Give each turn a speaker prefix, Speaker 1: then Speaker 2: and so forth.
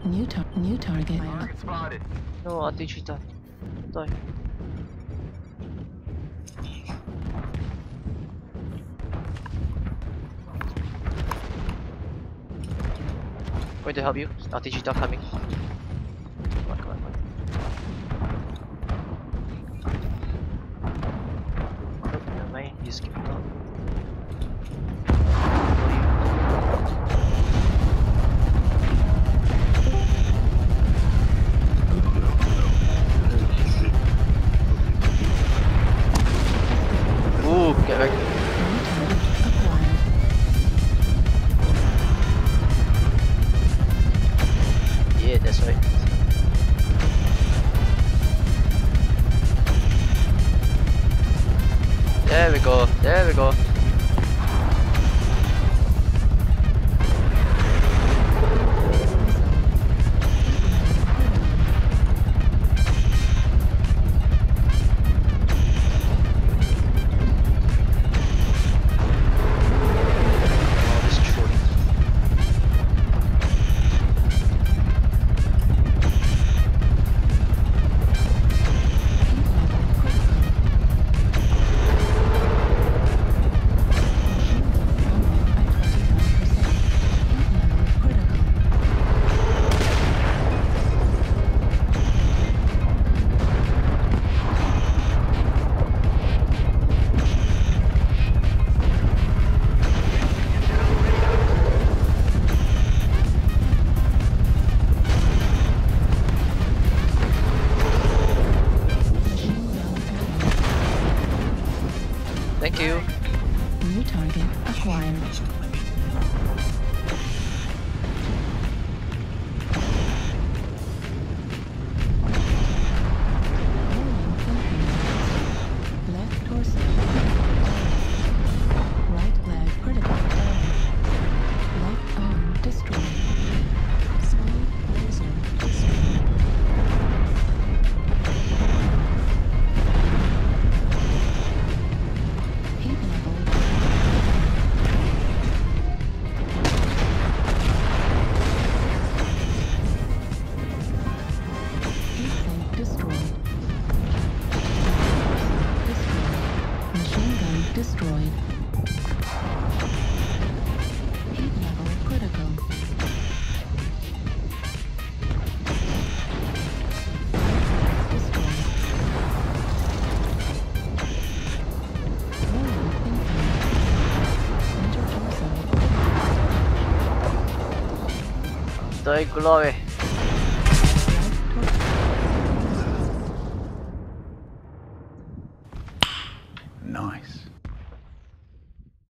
Speaker 1: New target.
Speaker 2: Target spotted.
Speaker 3: No, anti-cheetah. Die. Going to help you. Anti-cheetah coming. Come on, come on, come on. Nope, never mind. Just keep it on. Ooh, get back. Yeah, that's right. There we go, there we go. Oh, this is shorty. Thank you.
Speaker 1: New target acquired. Left torso. Right leg critical. Left arm destroyed. Small laser destroyed. Heat level. Heat sink destroyed. Machine gun destroyed. Heat level critical. Destroyed. Warning incoming. Intertorso.
Speaker 3: Die glory.
Speaker 1: Right torso.
Speaker 2: Nice.